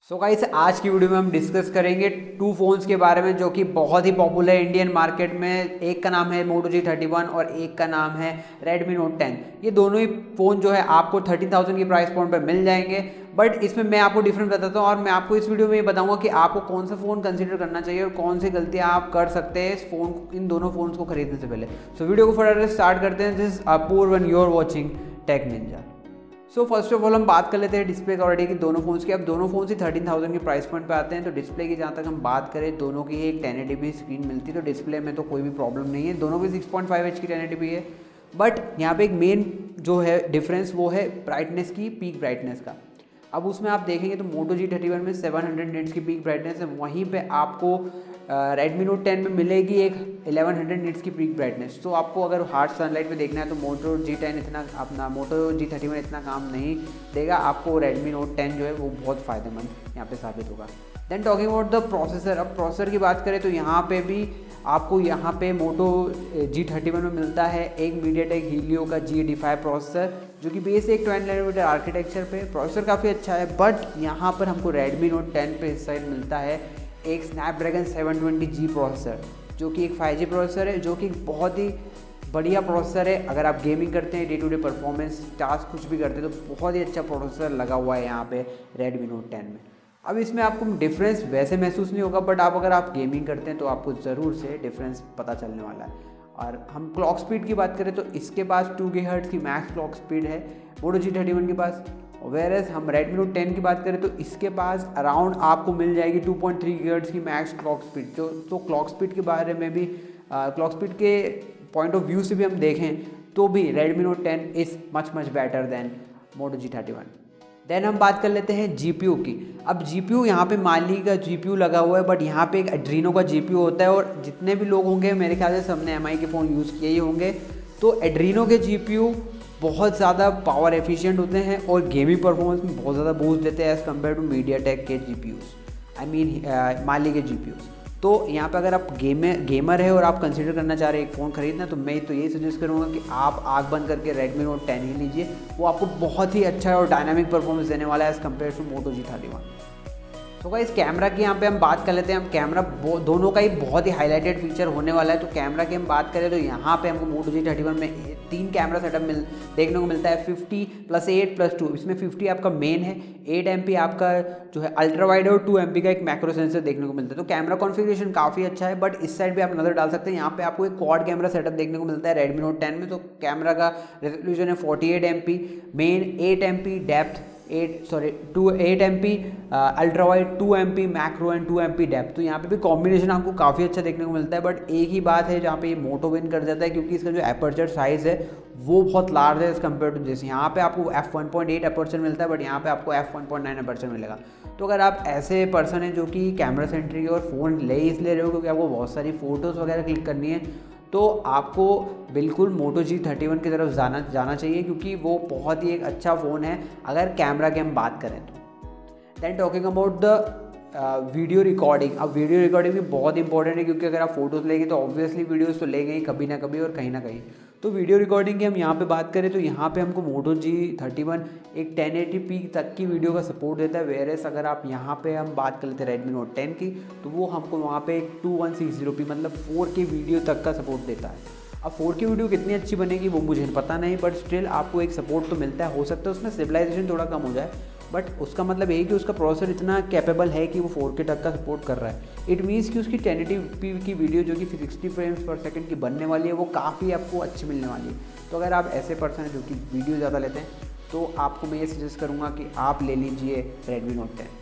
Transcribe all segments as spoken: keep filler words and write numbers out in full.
So guys आज की video में हम डिस्कस करेंगे टू फ़ोन्स के बारे में जो कि बहुत ही पॉपुलर है इंडियन मार्केट में। एक का नाम है मोटो जी थर्टी वन और एक का नाम है रेडमी नोट टेन। ये दोनों ही फ़ोन जो है आपको थर्टीन थाउजेंड की प्राइस पॉइंट पर मिल जाएंगे। बट इसमें मैं आपको डिफरेंस बताता हूँ और मैं आपको इस वीडियो में ये बताऊंगा कि आपको कौन सा फ़ोन कंसीडर करना चाहिए और कौन सी गलतियाँ आप कर सकते हैं इस फ़ोन इन दोनों फ़ोन्स को खरीदने से पहले। सो वीडियो को फटाफट स्टार्ट करते हैं। This Apoorv one you are watching tech ninja. So first of all हम बात कर लेते हैं डिस्प्ले ऑलरेडी की दोनों फोन्स की। अब दोनों फोन ही थर्टीन थाउजेंड के प्राइस पॉइंट पे आते हैं। तो डिस्प्ले की जहाँ तक हम बात करें, दोनों की एक टेन एटी पी स्क्रीन मिलती है, तो डिस्प्ले में तो कोई भी प्रॉब्लम नहीं है। दोनों की सिक्स पॉइंट फाइव एच की टेन एटी पी है। बट यहाँ पे एक मेन जो है डिफरेंस वो है ब्राइटनेस की, पीक ब्राइटनेस का। अब उसमें आप देखेंगे तो मोटो जी थर्टी वन में सेवन हंड्रेड निट्स की पीक ब्राइटनेस है, वहीं पे आपको रेडमी नोट टेन में मिलेगी एक इलेवन हंड्रेड निट्स की पीक ब्राइटनेस। तो आपको अगर हार्ड सनलाइट में देखना है तो मोटो जी टेन इतना अपना मोटो जी थर्टी वन इतना काम नहीं देगा आपको। रेडमी नोट टेन जो है वो बहुत फ़ायदेमंद यहाँ पे साबित होगा। Then talking about the processor, अब प्रोसेसर की बात करें तो यहाँ पे भी आपको यहाँ पे मोटो जी थर्टी वन में मिलता है एक मीडियाटेक हीलियो का जी एटी फाइव प्रोसेसर, जो कि बेस एक ट्वेल्व नैनोमीटर आर्किटेक्चर पे प्रोसेसर काफ़ी अच्छा है। बट यहाँ पर हमको रेडमी नोट टेन पे इस साइड मिलता है एक Snapdragon seven twenty G processor, जो कि एक फाइव जी प्रोसेसर है, जो कि बहुत ही बढ़िया प्रोसेसर है। अगर आप गेमिंग करते हैं, day to day performance task कुछ भी करते हैं, तो बहुत ही अच्छा प्रोसेसर लगा हुआ है यहाँ पे रेडमी नोट टेन में। अब इसमें आपको डिफरेंस वैसे महसूस नहीं होगा, बट आप अगर आप गेमिंग करते हैं तो आपको ज़रूर से डिफरेंस पता चलने वाला है। और हम क्लॉक स्पीड की बात करें तो इसके पास टू गीगाहर्ट्ज़ की मैक्स क्लॉक स्पीड है मोटो जी थर्टी वन के पास। वेरएस हम रेडमी नोट टेन की बात करें तो इसके पास अराउंड आपको मिल जाएगी टू पॉइंट थ्री गीगाहर्ट्ज़ की मैक्स क्लॉक स्पीड। जो तो क्लॉक स्पीड के बारे में भी क्लॉक स्पीड के पॉइंट ऑफ व्यू से भी हम देखें तो भी Redmi Note ten is much much better than Moto G thirty one. Then हम बात कर लेते हैं जीपीयू की। अब जीपीयू यहाँ पे माली का जीपीयू लगा हुआ है, बट यहाँ पे एक एड्रीनो का जीपीयू होता है और जितने भी लोग होंगे मेरे ख्याल से सबने एमआई के फ़ोन यूज़ किए ही होंगे। तो एड्रीनो के जीपीयू बहुत ज़्यादा पावर एफिशिएंट होते हैं और गेमिंग परफॉर्मेंस में बहुत ज़्यादा बूस्ट देते हैं एज़ कम्पेयर टू मीडियाटेक के जीपीयूज़, आई मीन माली के जीपीयूज़। तो यहाँ पे अगर आप गेमर गेमर है और आप कंसीडर करना चाह रहे हैं एक फ़ोन खरीदना, तो मैं तो यही सजेस्ट करूँगा कि आप आँख बंद करके रेडमी नोट टेन ही लीजिए। वो आपको बहुत ही अच्छा और डायनामिक परफॉर्मेंस देने वाला है as compared to Moto G thirty one. तो गाइस कैमरा की यहाँ पे हम बात कर लेते हैं। हम कैमरा दोनों का ही बहुत ही हाईलाइटेड फीचर होने वाला है। तो कैमरा की हम बात करें तो यहाँ पे हमको मोटो जी थर्टी वन में तीन कैमरा सेटअप मिल देखने को मिलता है, fifty plus eight plus two. इसमें फिफ्टी आपका मेन है, एट एम पी आपका जो है अल्ट्रा वाइड और टू एम पी का एक मैक्रो सेंसर देखने को मिलता है। तो कैमरा कॉन्फ़िगरेशन काफ़ी अच्छा है। बट इस साइड भी आप नज़र डाल सकते हैं, यहाँ पे आपको एक क्वाड कैमरा सेटअप देखने को मिलता है रेडमी नोट टेन में। तो कैमरा का रेजोल्यूशन है forty eight M P main, eight M P depth, eight sorry two eight M P ultra wide, two M P macro and two M P depth. तो यहाँ पे भी combination आपको काफ़ी अच्छा देखने को मिलता है। बट एक ही बात है जहाँ पे ये मोटो विन कर जाता है, क्योंकि इसका जो एपर्चर साइज़ है वो बहुत लार्ज है एज़ कम्पेयर टू दिस। यहाँ पे आपको F one point eight aperture मिलता है, बट यहाँ पे आपको F one point nine aperture मिलेगा। तो अगर आप ऐसे पर्सन हैं जो कि कैमरा सेंट्रिक और फ़ोन ले इसलिए रहे हो क्योंकि आपको बहुत सारी फ़ोटोज़ वगैरह क्लिक करनी है, तो आपको बिल्कुल मोटो जी थर्टी वन की तरफ जाना जाना चाहिए, क्योंकि वो बहुत ही एक अच्छा फ़ोन है अगर कैमरा की हम बात करें तो। Then talking about the video recording. अब वीडियो रिकॉर्डिंग भी बहुत इंपॉर्टेंट है, क्योंकि अगर आप फोटोज़ लेंगे तो ऑब्वियसली वीडियोज़ तो लेंगे ही कभी ना कभी और कहीं ना कहीं। तो वीडियो रिकॉर्डिंग की हम यहाँ पे बात करें तो यहाँ पे हमको मोटो जी थर्टी वन एक टेन एटी पी तक की वीडियो का सपोर्ट देता है। वेरएस अगर आप यहाँ पे हम बात कर लेते हैं रेडमी नोट टेन की, तो वो हमको वहाँ पे two one six zero P मतलब फोर के वीडियो तक का सपोर्ट देता है। अब फोर की वीडियो कितनी अच्छी बनेगी वो मुझे पता नहीं, बट स्टिल आपको एक सपोर्ट तो मिलता है। हो सकता है उसमें स्टेबलाइजेशन थोड़ा कम हो जाए, बट उसका मतलब यही कि उसका प्रोसेसर इतना कैपेबल है कि वो फोर के तक का सपोर्ट कर रहा है। इट मीन्स कि उसकी टेन एटी पी की वीडियो जो कि सिक्सटी फ्रेम्स पर सेकंड की बनने वाली है, वो काफ़ी आपको अच्छी मिलने वाली है। तो अगर आप ऐसे पर्सन हैं जो कि वीडियो ज़्यादा लेते हैं, तो आपको मैं ये सजेस्ट करूँगा कि आप ले लीजिए Redmi Note ten.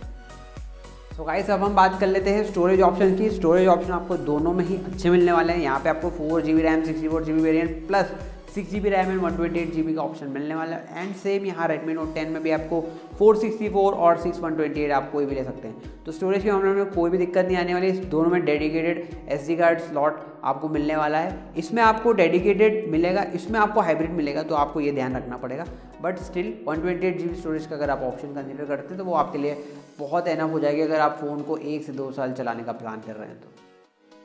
So guys अब हम बात कर लेते हैं स्टोरेज ऑप्शन की। स्टोरेज ऑप्शन आपको दोनों में ही अच्छे मिलने वाले हैं। यहाँ पे आपको four G B RAM, sixty four G B variant plus six G B RAM and one twenty eight G B का ऑप्शन मिलने वाला है। एंड सेम यहाँ रेडमी नोट टेन में भी आपको फोर सिक्सटी फोर और सिक्स वन ट्वेंटी एट आप कोई भी ले सकते हैं। तो स्टोरेज के मामले में कोई भी दिक्कत नहीं आने वाली। इस दोनों में dedicated S D card slot आपको मिलने वाला है। इसमें आपको डेडिकेटेड मिलेगा, इसमें आपको हाइब्रिड मिलेगा, तो आपको ये ध्यान रखना पड़ेगा। But still one twenty eight G B storage का अगर आप ऑप्शन कंसिडर करते हैं तो वो आपके लिए बहुत एनफ हो जाएगी अगर आप फ़ोन को एक से दो साल चलाने का प्लान कर रहे हैं तो।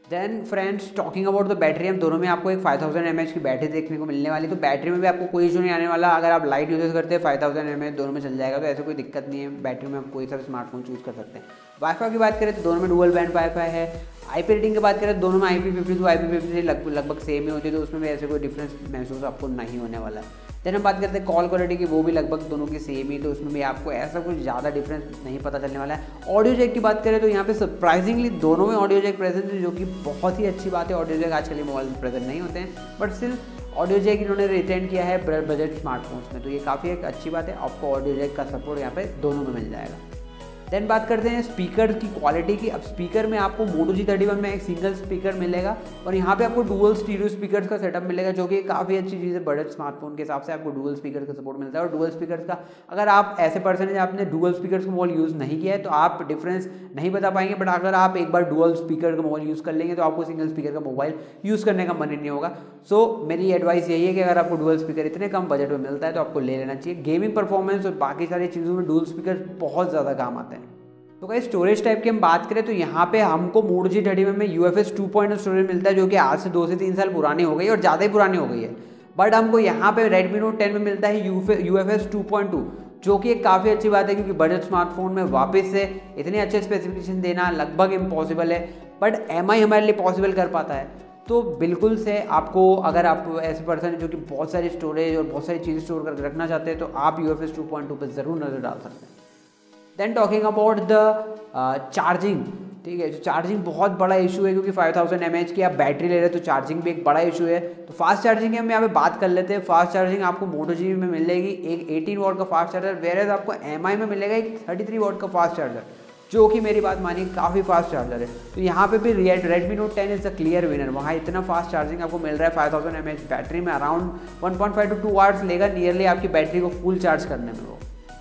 Then friends talking about the battery, हम दोनों में आपको एक फाइव थाउजेंड एम एच की बैटरी देखने को मिलने वाली। तो बैटरी में भी आपको कोई इशू नहीं आने वाला। अगर आप लाइट यूज़ करते हैं फाइव थाउजेंड एम एच दोनों में चल जाएगा, तो ऐसे कोई दिक्कत नहीं है। बैटरी में आप कोई सा भी स्मार्टफोन चूज़ कर सकते हैं। वाईफाई की बात करें तो दोनों में डुअल बैंड वाईफाई है। आईपी रेटिंग की बात करें तो दोनों में I P fifty two I P fifty लगभग लगभग सेम ही होती है, तो उसमें भी ऐसे कोई डिफरेंस महसूस आपको नहीं होने वाला है। देन हम बात करते हैं कॉल क्वालिटी की, वो भी लगभग दोनों की सेम ही, तो उसमें भी आपको ऐसा कुछ ज़्यादा डिफरेंस नहीं पता चलने वाला है। ऑडियो जैक की बात करें तो यहाँ पे सरप्राइजिंगली दोनों में ऑडियो जैक प्रेजेंट है, जो कि बहुत ही अच्छी बात है। ऑडियो जैक आजकल के मोबाइल में प्रेजेंट नहीं होते हैं, बट स्टिल ऑडियो जैक इन्होंने रिटेन किया है बजट स्मार्टफोन्स में, तो ये काफ़ी एक अच्छी बात है। आपको ऑडियो जैक का सपोर्ट यहाँ पे दोनों में मिल जाएगा। देन बात करते हैं स्पीकर की क्वालिटी की। अब स्पीकर में आपको मोटो जी थर्टी वन में एक सिंगल स्पीकर मिलेगा और यहाँ पे आपको डुअल स्टीरियो स्पीकर्स का सेटअप मिलेगा, जो कि काफ़ी अच्छी चीज़ है। बजट स्मार्टफोन के हिसाब से आपको डुअल स्पीकर का सपोर्ट मिलता है। और डुअल स्पीकर्स का अगर आप ऐसे पर्सन है आपने डुअल स्पीकर्स का मोबाइल यूज़ नहीं किया है तो आप डिफरेंस नहीं बता पाएंगे, बट अगर आप एक बार डुअल स्पीकर का मोबाइल यूज़ कर लेंगे तो आपको सिंगल स्पीकर का मोबाइल यूज़ करने का मन ही नहीं होगा। सो so, मेरी एडवाइस यही है कि अगर आपको डुअल स्पीकर इतने कम बजट में मिलता है तो आपको ले लेना चाहिए। गेमिंग परफॉर्मेंस और बाकी सारी चीज़ों में डुअल स्पीकर बहुत ज़्यादा काम आते हैं। तो गाइस स्टोरेज टाइप की हम बात करें तो यहाँ पे हमको मोटो जी थर्टी वन में U F S two point storage मिलता है, जो कि आज से दो से तीन साल पुरानी हो गई और ज़्यादा ही पुरानी हो गई है। बट हमको यहाँ पे रेडमी नोट टेन में मिलता है U F S two point two, जो कि एक काफ़ी अच्छी बात है, क्योंकि बजट स्मार्टफोन में वापस से इतने अच्छे स्पेसिफिकेशन देना लगभग इम्पॉसिबल है, बट एम आई हमारे लिए पॉसिबल कर पाता है। तो बिल्कुल से आपको, अगर आप ऐसे पर्सन है जो कि बहुत सारी स्टोरेज और बहुत सारी चीज़ें स्टोर करके रखना चाहते हैं, तो आप U F S two point two पर ज़रूर नज़र डाल सकते हैं। Then talking about the charging, ठीक है, तो चार्जिंग बहुत बड़ा इशू है, क्योंकि फाइव थाउजेंड एम एच की आप बैटरी ले रहे हैं तो चार्जिंग भी एक बड़ा इशू है। तो फास्ट चार्जिंग की हम यहाँ पे बात कर लेते हैं। फास्ट चार्जिंग आपको मोटो जी में मिलेगी एक एटीन वॉट का फास्ट चार्जर, वेयर आपको एम आई में मिलेगा एक थर्टी थ्री वॉट का फास्ट चार्जर, जो कि मेरी बात मानिए काफ़ी फास्ट चार्जर है। तो यहाँ पे भी Redmi Note ten is the clear winner. वहाँ इतना फास्ट चार्जिंग आपको मिल रहा है, five thousand M H battery में around one point five to two hours लेगा नियरली आपकी बैटरी को फुल चार्ज करने में वो।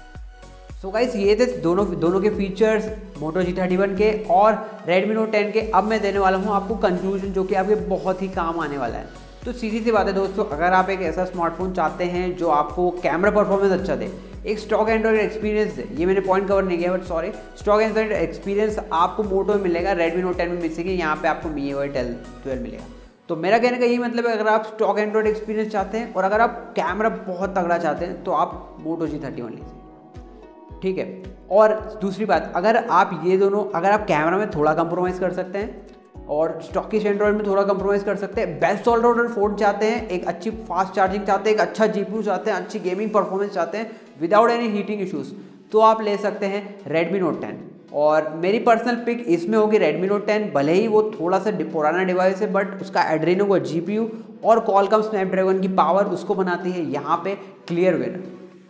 सो गाइस ये थे दोनों दोनों के features Moto G thirty one के और रेडमी नोट टेन के। अब मैं देने वाला हूँ आपको कंक्लूजन, जो कि आपके बहुत ही काम आने वाला है। तो सीधी सी बात है दोस्तों, अगर आप एक ऐसा स्मार्टफोन चाहते हैं जो आपको कैमरा परफॉर्मेंस अच्छा दे, एक स्टॉक एंड्रॉइड एक्सपीरियंस दे, ये मैंने पॉइंट कवर नहीं किया but sorry, stock Android experience आपको मोटो में मिलेगा, रेडमी नोट टेन में मिल सके, यहाँ पे आपको मी आई ट्वेल्व मिलेगा। तो मेरा कहने का यही मतलब है, अगर आप स्टॉक एंड्रॉइड एक्सपीरियंस चाहते हैं और अगर आप कैमरा बहुत तगड़ा चाहते हैं तो आप मोटो जी थर्टी वन लीजिए, ठीक है। और दूसरी बात, अगर आप ये दोनों, अगर आप कैमरा में थोड़ा कंप्रोमाइज़ कर सकते हैं और स्टॉकिश एंड्रॉइड में थोड़ा कंप्रोमाइज़ कर सकते हैं, बेस्ट ऑलराउंडर फोन चाहते हैं, एक अच्छी फास्ट चार्जिंग चाहते हैं, एक अच्छा जीपीयू चाहते हैं, अच्छी गेमिंग परफॉर्मेंस चाहते हैं विदाउट एनी हीटिंग इश्यूज़, तो आप ले सकते हैं रेडमी नोट टेन। और मेरी पर्सनल पिक इसमें होगी रेडमी नोट टेन। भले ही वो थोड़ा सा पुराना डिवाइस है, बट उसका एड्रेनो का जीपीयू और क्वालकॉम स्नैपड्रैगन की पावर उसको बनाती है यहाँ पे क्लियर विनर।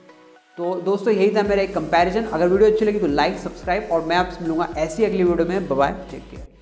तो दोस्तों यही था मेरा एक कंपैरिजन। अगर वीडियो अच्छी लगी तो लाइक, सब्सक्राइब, और मैं आपसे मिलूंगा ऐसी अगली वीडियो में। Bye bye, take care.